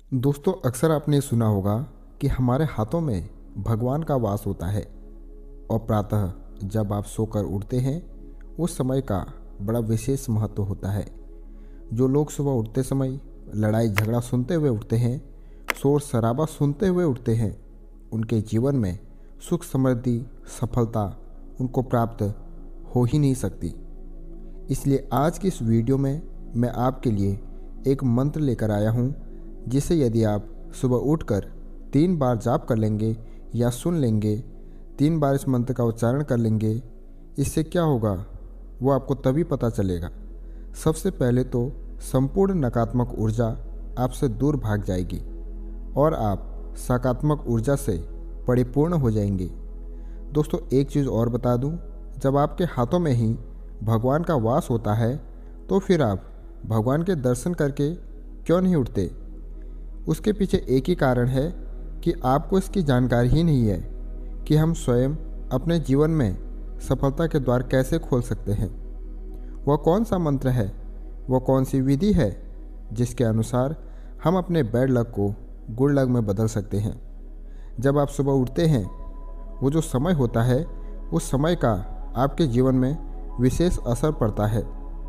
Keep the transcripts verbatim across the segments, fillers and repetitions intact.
दोस्तों, अक्सर आपने सुना होगा कि हमारे हाथों में भगवान का वास होता है और प्रातः जब आप सोकर उठते हैं उस समय का बड़ा विशेष महत्व होता है। जो लोग सुबह उठते समय लड़ाई झगड़ा सुनते हुए उठते हैं, शोर शराबा सुनते हुए उठते हैं, उनके जीवन में सुख समृद्धि सफलता उनको प्राप्त हो ही नहीं सकती। इसलिए आज की इस वीडियो में मैं आपके लिए एक मंत्र लेकर आया हूँ, जिसे यदि आप सुबह उठकर तीन बार जाप कर लेंगे या सुन लेंगे, तीन बार इस मंत्र का उच्चारण कर लेंगे, इससे क्या होगा वो आपको तभी पता चलेगा। सबसे पहले तो संपूर्ण नकारात्मक ऊर्जा आपसे दूर भाग जाएगी और आप सकारात्मक ऊर्जा से परिपूर्ण हो जाएंगे। दोस्तों, एक चीज़ और बता दूं, जब आपके हाथों में ही भगवान का वास होता है तो फिर आप भगवान के दर्शन करके क्यों नहीं उठते? उसके पीछे एक ही कारण है कि आपको इसकी जानकारी ही नहीं है कि हम स्वयं अपने जीवन में सफलता के द्वार कैसे खोल सकते हैं। वह कौन सा मंत्र है, वह कौन सी विधि है जिसके अनुसार हम अपने बैड लक को गुड लक में बदल सकते हैं। जब आप सुबह उठते हैं, वो जो समय होता है, उस समय का आपके जीवन में विशेष असर पड़ता है।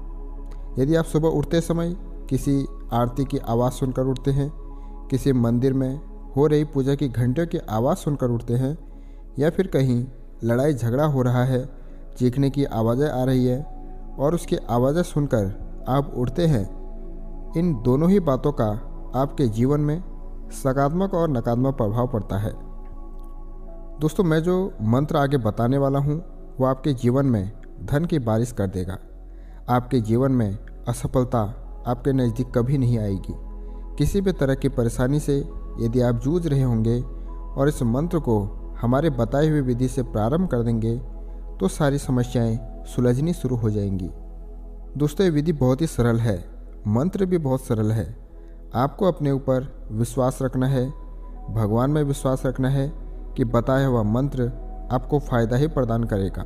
यदि आप सुबह उठते समय किसी आरती की आवाज़ सुनकर उठते हैं, किसी मंदिर में हो रही पूजा की घंटियों की आवाज़ सुनकर उठते हैं, या फिर कहीं लड़ाई झगड़ा हो रहा है, चीखने की आवाज़ें आ रही है और उसकी आवाज़ें सुनकर आप उठते हैं, इन दोनों ही बातों का आपके जीवन में सकारात्मक और नकारात्मक प्रभाव पड़ता है। दोस्तों, मैं जो मंत्र आगे बताने वाला हूँ वो आपके जीवन में धन की बारिश कर देगा। आपके जीवन में असफलता आपके नज़दीक कभी नहीं आएगी। किसी भी तरह की परेशानी से यदि आप जूझ रहे होंगे और इस मंत्र को हमारे बताई हुई विधि से प्रारंभ कर देंगे तो सारी समस्याएं सुलझनी शुरू हो जाएंगी। दोस्तों, ये विधि बहुत ही सरल है, मंत्र भी बहुत सरल है। आपको अपने ऊपर विश्वास रखना है, भगवान में विश्वास रखना है कि बताया हुआ मंत्र आपको फ़ायदा ही प्रदान करेगा।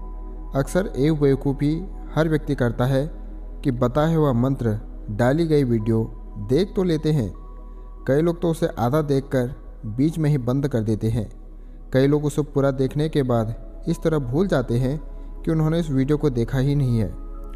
अक्सर एक बेवकूफ़ी हर व्यक्ति करता है कि बताया हुआ मंत्र डाली गई वीडियो देख तो लेते हैं, कई लोग तो उसे आधा देखकर बीच में ही बंद कर देते हैं। कई लोग उसे पूरा देखने के बाद इस तरह भूल जाते हैं कि उन्होंने इस वीडियो को देखा ही नहीं है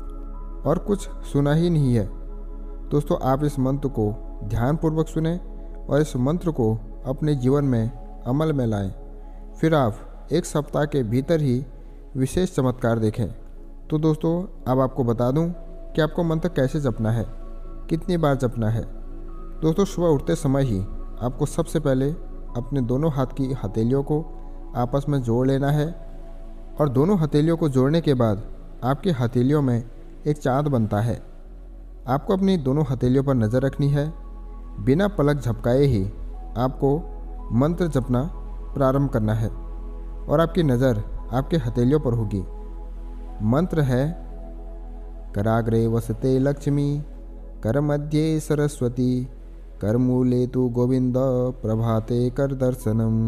और कुछ सुना ही नहीं है। दोस्तों, आप इस मंत्र को ध्यानपूर्वक सुने और इस मंत्र को अपने जीवन में अमल में लाएं। फिर आप एक सप्ताह के भीतर ही विशेष चमत्कार देखें। तो दोस्तों, अब आपको बता दूं कि आपको मंत्र कैसे जपना है, कितनी बार जपना है। दोस्तों, सुबह उठते समय ही आपको सबसे पहले अपने दोनों हाथ की हथेलियों को आपस में जोड़ लेना है और दोनों हथेलियों को जोड़ने के बाद आपकी हथेलियों में एक चाँद बनता है। आपको अपनी दोनों हथेलियों पर नज़र रखनी है। बिना पलक झपकाए ही आपको मंत्र जपना प्रारंभ करना है और आपकी नज़र आपके हथेलियों पर होगी। मंत्र है कराग्रे वसते लक्ष्मी, कर मध्ये सरस्वती, कर मूले तु गोविंद, प्रभाते कर दर्शनम।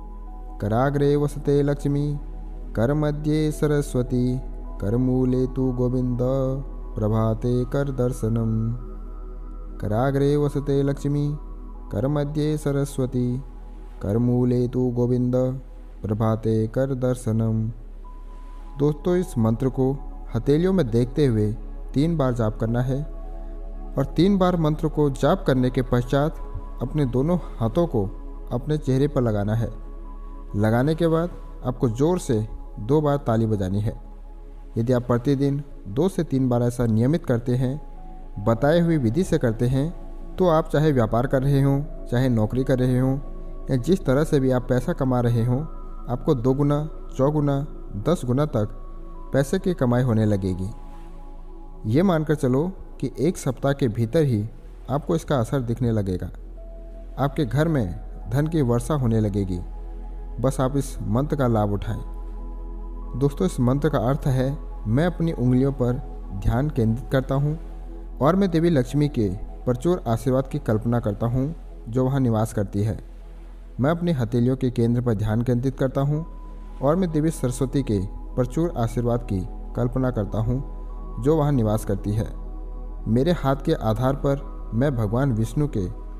कराग्रे वसते लक्ष्मी, कर मध्ये सरस्वती, कर मूले तु गोविंद, प्रभाते कर दर्शनम। कराग्रे वसते लक्ष्मी, कर मध्ये सरस्वती, कर मूले तु गोविंद, प्रभाते कर दर्शनम। दोस्तों, इस मंत्र को हथेलियों में देखते हुए तीन बार जाप करना है और तीन बार मंत्र को जाप करने के पश्चात अपने दोनों हाथों को अपने चेहरे पर लगाना है। लगाने के बाद आपको ज़ोर से दो बार ताली बजानी है। यदि आप प्रतिदिन दो से तीन बार ऐसा नियमित करते हैं, बताई हुई विधि से करते हैं, तो आप चाहे व्यापार कर रहे हों, चाहे नौकरी कर रहे हों, या जिस तरह से भी आप पैसा कमा रहे हों, आपको दो गुना चौगुना दस गुना तक पैसे की कमाई होने लगेगी। ये मानकर चलो कि एक सप्ताह के भीतर ही आपको इसका असर दिखने लगेगा। आपके घर में धन की वर्षा होने लगेगी। बस आप इस मंत्र का लाभ उठाएं। दोस्तों, इस मंत्र का अर्थ है, मैं अपनी उंगलियों पर ध्यान केंद्रित करता हूँ और मैं देवी लक्ष्मी के प्रचुर आशीर्वाद की कल्पना करता हूँ जो वहाँ निवास करती है। मैं अपनी हथेलियों के केंद्र पर ध्यान केंद्रित करता हूँ और मैं देवी सरस्वती के प्रचुर आशीर्वाद की कल्पना करता हूँ जो वहाँ निवास करती है। मेरे हाथ के आधार पर मैं भगवान विष्णु के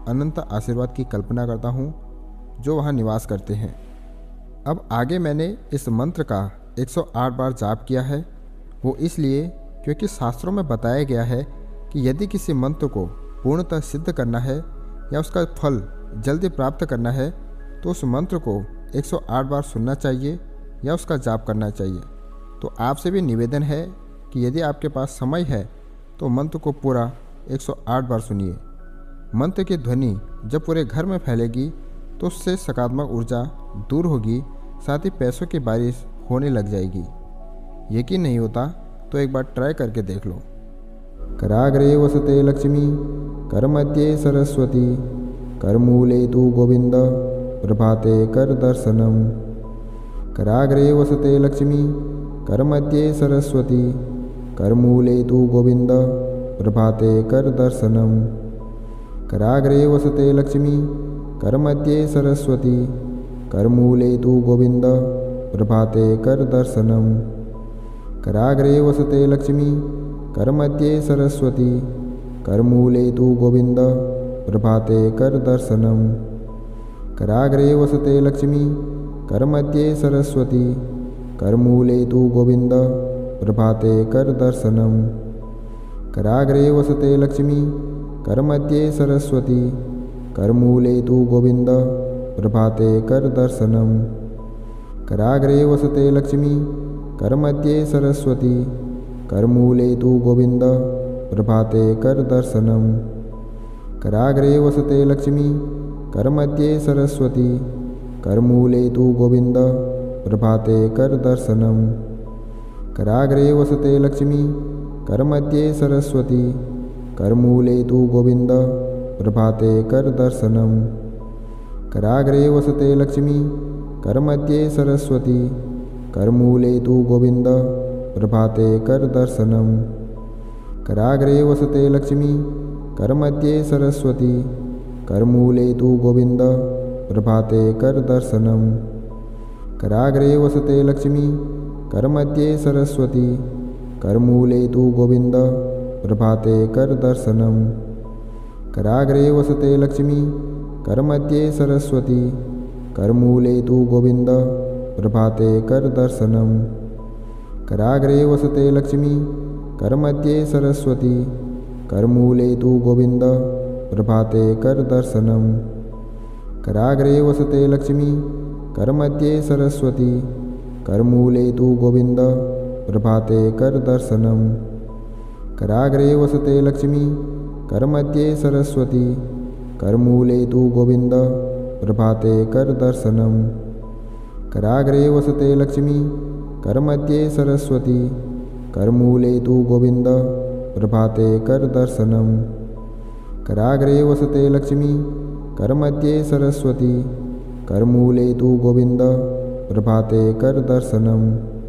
अनंत आशीर्वाद की कल्पना करता हूँ जो वहाँ निवास करते हैं। अब आगे मैंने इस मंत्र का एक सौ आठ बार जाप किया है। वो इसलिए क्योंकि शास्त्रों में बताया गया है कि यदि किसी मंत्र को पूर्णतः सिद्ध करना है या उसका फल जल्दी प्राप्त करना है तो उस मंत्र को एक सौ आठ बार सुनना चाहिए या उसका जाप करना चाहिए। तो आपसे भी निवेदन है कि यदि आपके पास समय है तो मंत्र को पूरा एक सौ आठ बार सुनिए। मंत्र की ध्वनि जब पूरे घर में फैलेगी तो उससे सकारात्मक ऊर्जा दूर होगी, साथ ही पैसों की बारिश होने लग जाएगी। यकीन नहीं होता तो एक बार ट्राई करके देख लो। कराग्रे वसते लक्ष्मी, करमध्ये सरस्वती, करमूले तु गोविंद, प्रभाते कर दर्शनम। कराग्रे वसते लक्ष्मी, करमध्ये सरस्वती, करमूले तु गोविंद, प्रभाते कर दर्शनम। कराग्रे वसते लक्ष्मी, करमध्ये सरस्वती, करमूले तु गोविंद, प्रभाते कर दर्शनम। कराग्रे वसते लक्ष्मी, करमध्ये सरस्वती, करमूले तु गोविंद, प्रभाते कर दर्शनम। कराग्रे वसते लक्ष्मी, करमध्ये सरस्वती, करमूले तु गोविंद, प्रभाते कर दर्शनम। कराग्रे वसते लक्ष्मी, करमध्ये सरस्वती, करमूले तु गोविंद, प्रभाते कर दर्शनम। कराग्रे वसते लक्ष्मी, करमध्ये सरस्वती, करमूले तु गोविंद, प्रभाते कर दर्शनम। कराग्रे वसते लक्ष्मी, करमध्ये सरस्वती, करमूले तु गोविंद, प्रभाते कर दर्शनम। कराग्रे वसते लक्ष्मी, करमध्ये सरस्वती, करमूले तु गोविंद, प्रभाते कर दर्शनम। कराग्रे वसते लक्ष्मी, करमध्ये सरस्वती, करमूले तु गोविंद, प्रभाते कर दर्शनम। कराग्रे वसते लक्ष्मी, करमध्ये सरस्वती, करमूले तु गोविंद, प्रभाते कर दर्शनम। कराग्रे वसते लक्ष्मी, करमध्ये सरस्वती, करमूले तु गोविंद, प्रभाते कर दर्शनम। कराग्रे वसते लक्ष्मी, करमध्ये सरस्वती, करमूले तु गोविंद, प्रभाते कर दर्शनम। कराग्रे वसते लक्ष्मी, करमध्ये सरस्वती, करमूले तु गोविंद, प्रभाते कर दर्शनम। कराग्रे वसते लक्ष्मी, करमध्ये सरस्वती, करमूले तु गोविंद, प्रभाते कर दर्शनम। कराग्रे वसते लक्ष्मी, करमध्ये सरस्वती, करमूले तु गोविंद, प्रभाते कर दर्शनम। कराग्रे वसते लक्ष्मी, करमध्ये सरस्वती, करमूले तु गोविंद, प्रभाते कर दर्शनम। कराग्रे वसते लक्ष्मी, करमध्ये सरस्वती, करमूले तु गोविंद, प्रभाते कर दर्शनम।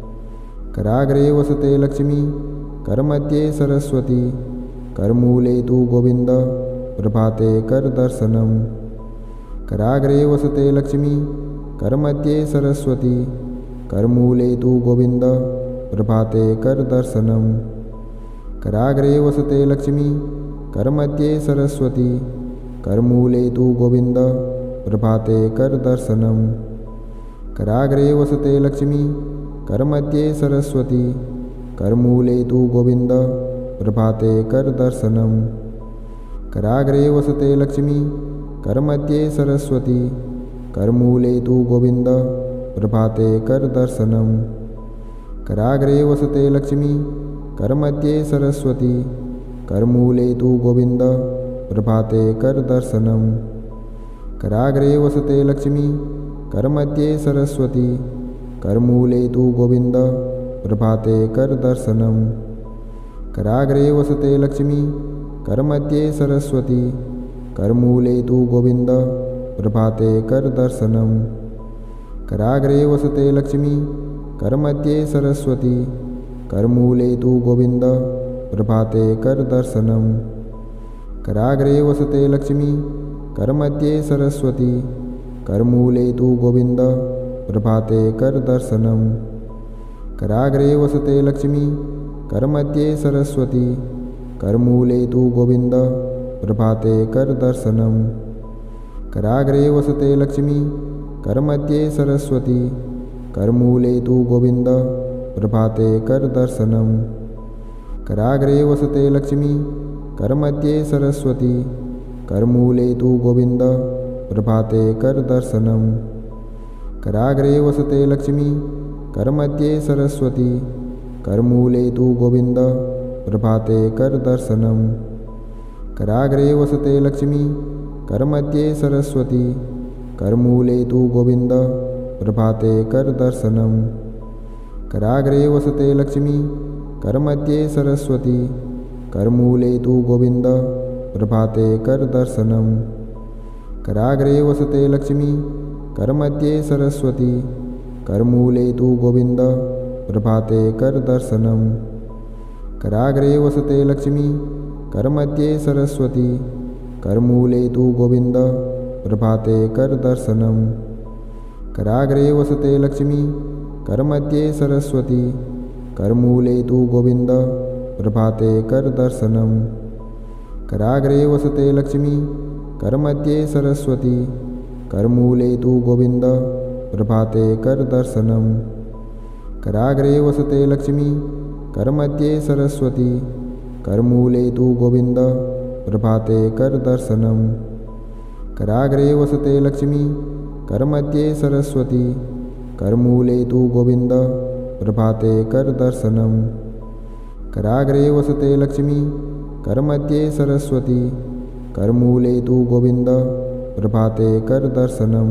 कराग्रे वसते लक्ष्मी, करमध्ये सरस्वती, करमूले तु गोविंद, प्रभाते कर दर्शनम। कराग्रे वसते लक्ष्मी, करमध्ये सरस्वती, करमूले तु गोविंद, प्रभाते कर दर्शनम। कराग्रे वसते लक्ष्मी, करमध्ये सरस्वती, करमूले तु गोविंद, प्रभाते कर दर्शनम। कराग्रे वसते लक्ष्मी, करमध्ये सरस्वती, करमूले तु गोविंद, प्रभाते कर दर्शनम। कराग्रे वसते लक्ष्मी, करमध्ये सरस्वती, करमूले तु गोविंद, प्रभाते कर दर्शनम। कराग्रे वसते लक्ष्मी, करमध्ये सरस्वती, करमूले तु गोविंद, प्रभाते कर दर्शनम। कराग्रे वसते लक्ष्मी, करमध्ये सरस्वती, करमूले तु गोविंद, प्रभाते कर दर्शनम। कराग्रे वसते लक्ष्मी, करमध्ये सरस्वती, करमूले तु गोविंद, प्रभाते कर दर्शनम। कराग्रे वसते लक्ष्मी, करमध्ये सरस्वती, करमूले तु गोविंद, प्रभाते कर दर्शनम। कराग्रे वसते लक्ष्मी, करमध्ये सरस्वती, करमूले तु गोविंद, प्रभाते कर दर्शनम। कराग्रे वसते लक्ष्मी, करमध्ये सरस्वती, करमूले तु गोविंद, प्रभाते कर दर्शनम। कराग्रे वसते लक्ष्मी करमध्ये सरस्वती करमूले तु गोविंद प्रभाते कर दर्शनम। कराग्रे वसते लक्ष्मी करमध्ये सरस्वती करमूले तु गोविंद प्रभाते कर दर्शनम। कराग्रे वसते लक्ष्मी करमध्ये सरस्वती करमूले तु गोविंद प्रभाते कर दर्शनम। कराग्रे वसते लक्ष्मी करमध्ये सरस्वती करमूले तु गोविंद प्रभाते कर दर्शनम। कराग्रे वसते लक्ष्मी करमध्ये सरस्वती करमूले तु गोविंद प्रभाते कर दर्शनम। कराग्रे वसते लक्ष्मी करमध्ये सरस्वती करमूले तु गोविंद प्रभाते कर दर्शनम। कराग्रे वसते लक्ष्मी करमध्ये सरस्वती करमूले तु गोविंद प्रभाते कर दर्शनम। कराग्रे वसते लक्ष्मी करमध्ये सरस्वती करमूले तु गोविंद प्रभाते कर दर्शनम। कराग्रे वसते लक्ष्मी करमध्ये सरस्वती करमूले तु गोविंद प्रभाते कर दर्शनम। कराग्रे वसते लक्ष्मी करमध्ये सरस्वती करमूले तु गोविंद प्रभाते कर दर्शनम। कराग्रे वसते लक्ष्मी करमध्ये सरस्वती करमूले तु गोविंद प्रभाते कर दर्शनम। कराग्रे वसते लक्ष्मी करमध्ये सरस्वती करमूले तु गोविंद प्रभाते कर दर्शनम।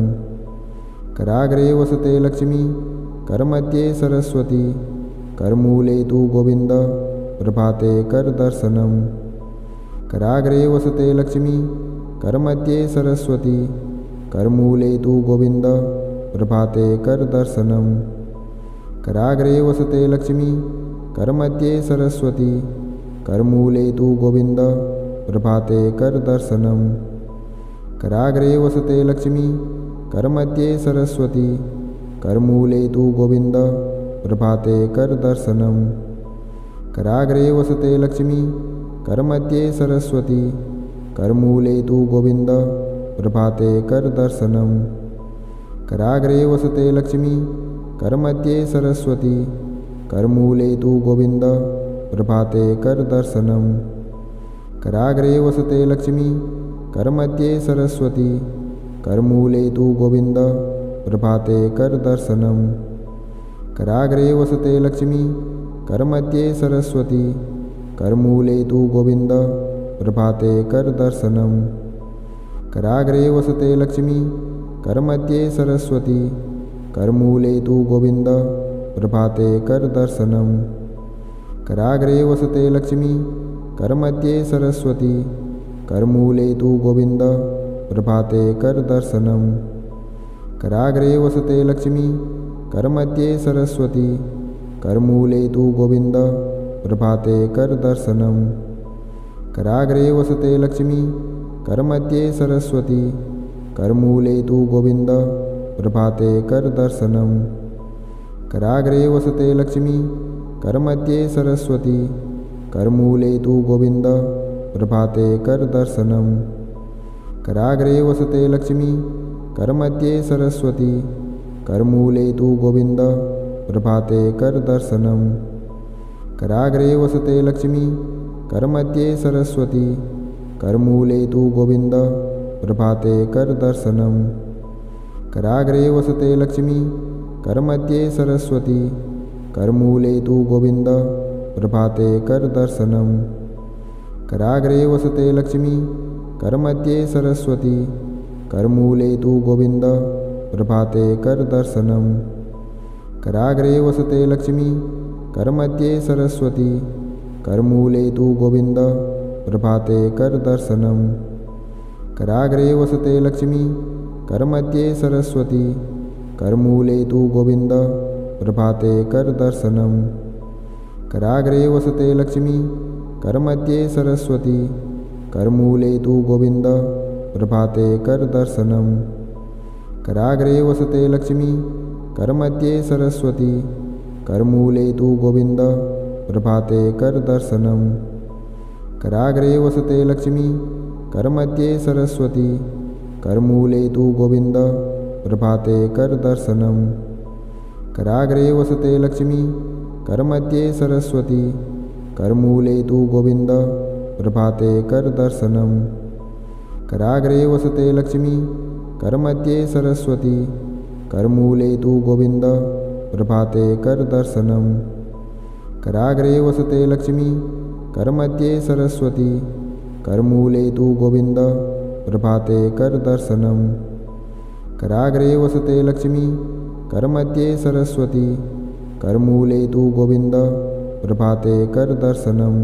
कराग्रे वसते लक्ष्मी करमध्ये सरस्वती करमूले तु गोविंद प्रभाते कर दर्शनम। कराग्रे वसते लक्ष्मी करमध्ये सरस्वती करमूले तु गोविंद प्रभाते कर दर्शनम। कराग्रे वसते लक्ष्मी करमध्ये सरस्वती करमूले तु गोविंद प्रभाते कर दर्शनम। कराग्रे वसते लक्ष्मी करमध्ये सरस्वती करमूले तु गोविंद प्रभाते कर दर्शनम। कराग्रे वसते लक्ष्मी करमध्ये सरस्वती करमूले तु गोविंद प्रभाते कर दर्शनम। कराग्रे वसते लक्ष्मी करमध्ये सरस्वती करमूले तु गोविंद प्रभाते कर दर्शनम। कराग्रे वसते लक्ष्मी करमध्ये सरस्वती करमूले तु गोविंद प्रभाते कर दर्शनम। कराग्रे वसते लक्ष्मी करमध्ये सरस्वती करमूले तु गोविंद प्रभाते कर दर्शनम। कराग्रे वसते लक्ष्मी करमध्ये सरस्वती करमूले तु गोविंद प्रभाते कर दर्शनम। कराग्रे वसते लक्ष्मी करमध्ये सरस्वती करमूले तु गोविंद प्रभाते कर दर्शनम। कराग्रे वसते लक्ष्मी करमध्ये सरस्वती करमूले तु गोविंद प्रभाते कर दर्शनम। कराग्रे वसते लक्ष्मी करमध्ये सरस्वती करमूले तु गोविंद प्रभाते कर दर्शनम। कराग्रे वसते लक्ष्मी करमध्ये सरस्वती करमूले तु गोविंद प्रभाते कर दर्शनम। कराग्रे वसते लक्ष्मी करमध्ये सरस्वती करमूले तु गोविंद प्रभाते कर दर्शनम। कराग्रे वसते लक्ष्मी करमध्ये सरस्वती करमूले तु गोविंद प्रभाते कर दर्शनम। कराग्रे वसते लक्ष्मी करमध्ये सरस्वती करमूले तु गोविंद प्रभाते कर दर्शनम। कराग्रे वसते लक्ष्मी करमध्ये सरस्वती करमूले तु गोविंद प्रभाते कर दर्शनम। कराग्रे वसते लक्ष्मी करमध्ये सरस्वती करमूले तु गोविंद प्रभाते कर दर्शनम। कराग्रे वसते लक्ष्मी करमध्ये सरस्वती करमूले तु गोविंद प्रभाते कर दर्शनम। कराग्रे वसते लक्ष्मी करमध्ये सरस्वती करमूले तु गोविंद प्रभाते कर दर्शनम। कराग्रे वसते लक्ष्मी करमध्ये सरस्वती करमूले तु गोविंद प्रभाते कर दर्शनम। कराग्रे वसते लक्ष्मी करमध्ये सरस्वती करमूले तु गोविन्द प्रभाते करदर्शनम्। कराग्रे वसते लक्ष्मी करमध्ये सरस्वती करमूले तु गोविन्द प्रभाते करदर्शनम्। कराग्रे वसते लक्ष्मी करमध्ये सरस्वती करमूले तु गोविन्द प्रभाते करदर्शनम्। कराग्रे वसते लक्ष्मी करमध्ये सरस्वती करमूले तु गोविन्द प्रभाते करदर्शनम्। कराग्रे वसते लक्ष्मी करमध्ये सरस्वती करमूले तु गोविन्द प्रभाते करदर्शनम्।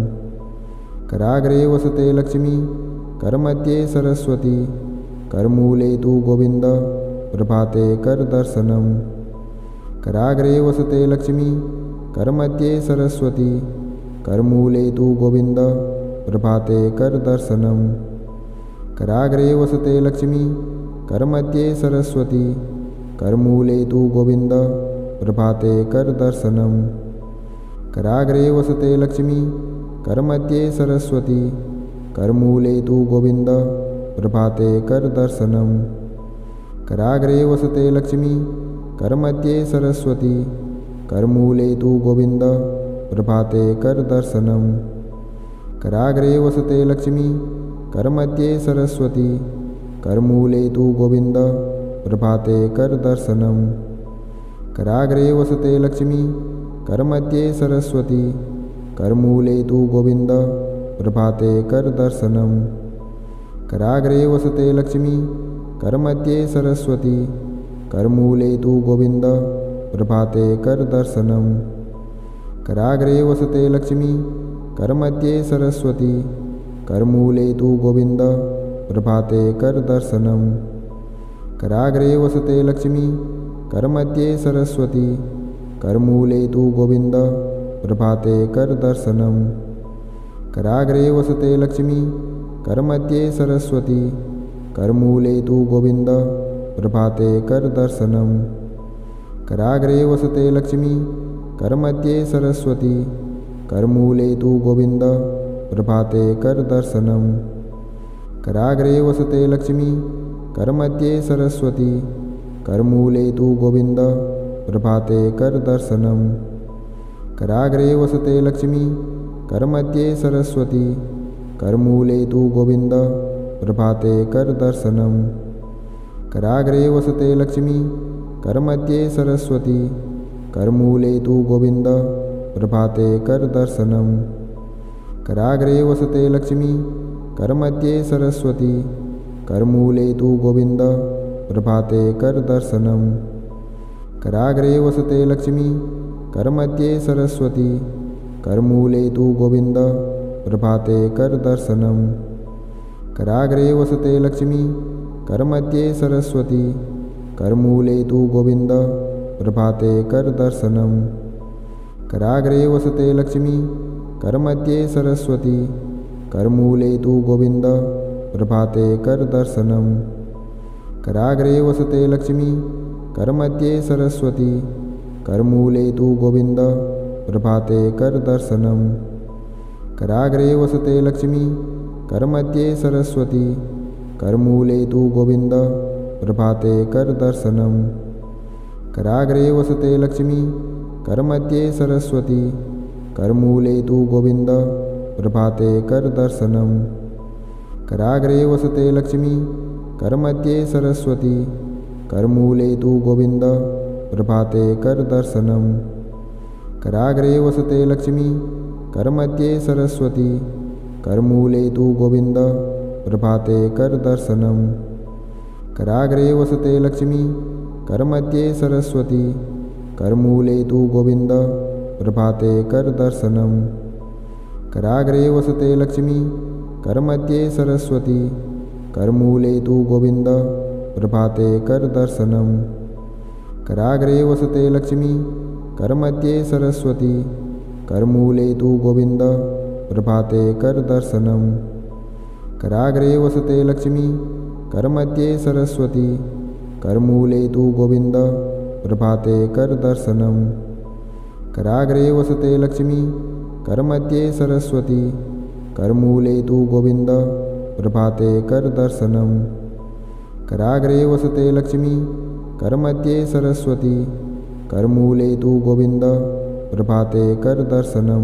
कराग्रे वसते लक्ष्मी करमध्ये सरस्वती करमूले तु गोविन्द प्रभाते करदर्शनम्। कराग्रे वसते लक्ष्मी करमध्ये सरस्वती करमूले तु गोविन्द प्रभाते करदर्शनम्। कराग्रे वसते लक्ष्मी करमध्ये सरस्वती करमूले तु गोविन्द प्रभाते करदर्शनम्। कराग्रे वसते लक्ष्मी करमध्ये सरस्वती करमूले तु गोविन्द प्रभाते करदर्शनम्। कराग्रे वसते लक्ष्मी करमध्ये सरस्वती करमूले तु गोविन्द प्रभाते करदर्शनम्। कराग्रे वसते लक्ष्मी करमध्ये सरस्वती करमूले तु गोविन्द प्रभाते करदर्शनम्। कराग्रे वसते लक्ष्मी करमध्ये सरस्वती करमूले तु गोविन्द प्रभाते करदर्शनम्। कराग्रे वसते लक्ष्मी करमध्ये सरस्वती करमूले तु गोविन्द प्रभाते करदर्शनम्। कराग्रे वसते लक्ष्मी करमध्ये सरस्वती करमूले तु गोविन्द प्रभाते करदर्शनम्। कराग्रे वसते लक्ष्मी करमध्ये सरस्वती करमूले तु गोविन्द प्रभाते करदर्शनम्। कराग्रे वसते लक्ष्मी करमध्ये सरस्वती करमूले तु गोविन्द प्रभाते करदर्शनम्। कराग्रे वसते लक्ष्मी करमध्ये सरस्वती करमूले तु गोविन्द प्रभाते करदर्शनम्। कराग्रे वसते लक्ष्मी करमध्ये सरस्वती करमूले तु गोविन्द प्रभाते करदर्शनम्। कराग्रे वसते लक्ष्मी करमध्ये सरस्वती करमूले तु गोविन्द प्रभाते करदर्शनम्। कराग्रे वसते लक्ष्मी करमध्ये सरस्वती करमूले तु गोविन्द प्रभाते करदर्शनम्। कराग्रे वसते लक्ष्मी करमध्ये सरस्वती करमूले तु गोविन्द प्रभाते करदर्शनम्। कराग्रे वसते लक्ष्मी करमध्ये सरस्वती करमूले तु गोविन्द प्रभाते करदर्शनम्। कराग्रे वसते लक्ष्मी करमध्ये सरस्वती करमूले तु गोविन्द प्रभाते करदर्शनम्। कराग्रे वसते लक्ष्मी करमध्ये सरस्वती करमूले तु गोविन्द प्रभाते करदर्शनम्। कराग्रे वसते लक्ष्मी करमध्ये सरस्वती करमूले तु गोविन्द प्रभाते करदर्शनम्। कराग्रे वसते लक्ष्मी करमध्ये सरस्वती करमूले तु गोविन्द प्रभाते करदर्शनम्। कराग्रे वसते लक्ष्मी करमध्ये सरस्वती करमूले तु गोविन्द प्रभाते करदर्शनम्। कराग्रे वसते लक्ष्मी करमध्ये सरस्वती करमूले तु गोविन्द प्रभाते करदर्शनम्। कराग्रे वसते लक्ष्मी करमध्ये सरस्वती करमूले तु गोविन्द प्रभाते करदर्शनम्। कराग्रे वसते लक्ष्मी करमध्ये सरस्वती करमूले तु गोविन्द प्रभाते करदर्शनम्। कराग्रे वसते लक्ष्मी करमध्ये सरस्वती करमूले तु गोविन्द प्रभाते करदर्शनम्। कराग्रे वसते लक्ष्मी करमध्ये सरस्वती करमूले तु गोविन्द प्रभाते करदर्शनम्। कराग्रे वसते लक्ष्मी करमध्ये सरस्वती करमूले तु गोविन्द प्रभाते करदर्शनम्। कराग्रे वसते लक्ष्मी करमध्ये सरस्वती करमूले तु गोविन्द प्रभाते करदर्शनम्। कराग्रे वसते लक्ष्मी करमध्ये सरस्वती करमूले तु गोविंद प्रभाते कर दर्शनम।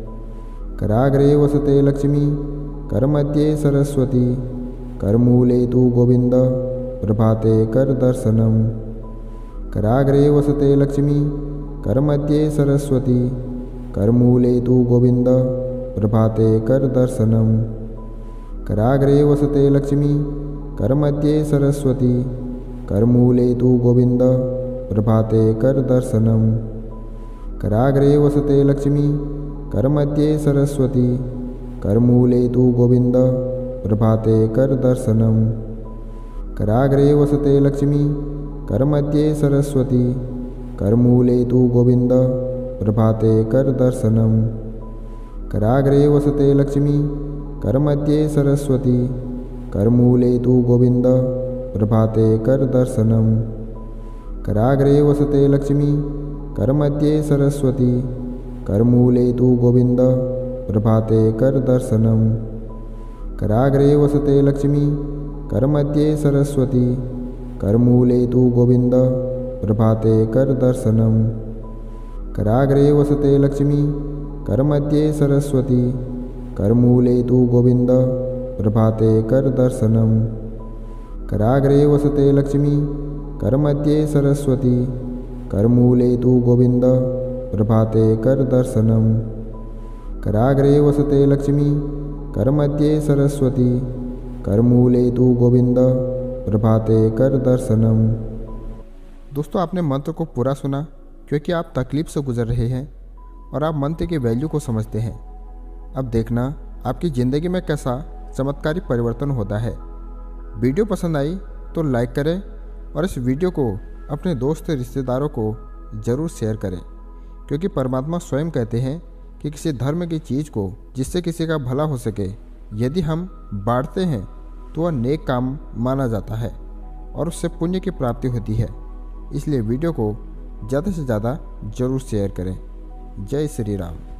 कराग्रे वसते लक्ष्मी करमध्ये सरस्वती करमूले तु गोविंद प्रभाते कर दर्शनम। कराग्रे वसते लक्ष्मी करमध्ये सरस्वती करमूले तु गोविंद प्रभाते कर दर्शनम। कराग्रे वसते लक्ष्मी करमध्ये सरस्वती करमूले तु गोविंद प्रभाते कर दर्शनम। कराग्रे वसते लक्ष्मी करमध्ये सरस्वती करमूले तु गोविंद प्रभाते कर दर्शनम। कराग्रे वसते लक्ष्मी करमध्ये सरस्वती करमूले तु गोविंद प्रभाते कर दर्शनम। कराग्रे वसते लक्ष्मी करमध्ये सरस्वती करमूले तु गोविंद प्रभाते कर दर्शनम। कराग्रे वसते लक्ष्मी करमध्ये सरस्वती करमूले तु गोविंद प्रभाते कर दर्शनम। कराग्रे वसते लक्ष्मी करमध्ये सरस्वती करमूले तु गोविंद प्रभाते कर दर्शनम। कराग्रे वसते लक्ष्मी करमध्ये सरस्वती करमूले तु गोविंद प्रभाते कर दर्शनम। कराग्रे वसते लक्ष्मी करमध्ये सरस्वती करमूले तु गोविंद प्रभाते कर दर्शनम। कराग्रे वसते लक्ष्मी करमध्ये सरस्वती करमूले तु गोविंद प्रभाते कर दर्शनम। दोस्तों, आपने मंत्र को पूरा सुना क्योंकि आप तकलीफ से गुजर रहे हैं और आप मंत्र की वैल्यू को समझते हैं। अब देखना आपकी ज़िंदगी में कैसा चमत्कारी परिवर्तन होता है। वीडियो पसंद आई तो लाइक करें और इस वीडियो को अपने दोस्त रिश्तेदारों को ज़रूर शेयर करें, क्योंकि परमात्मा स्वयं कहते हैं कि किसी धर्म की चीज़ को जिससे किसी का भला हो सके यदि हम बांटते हैं तो वह नेक काम माना जाता है और उससे पुण्य की प्राप्ति होती है। इसलिए वीडियो को ज़्यादा से ज़्यादा ज़रूर शेयर करें। जय श्री राम।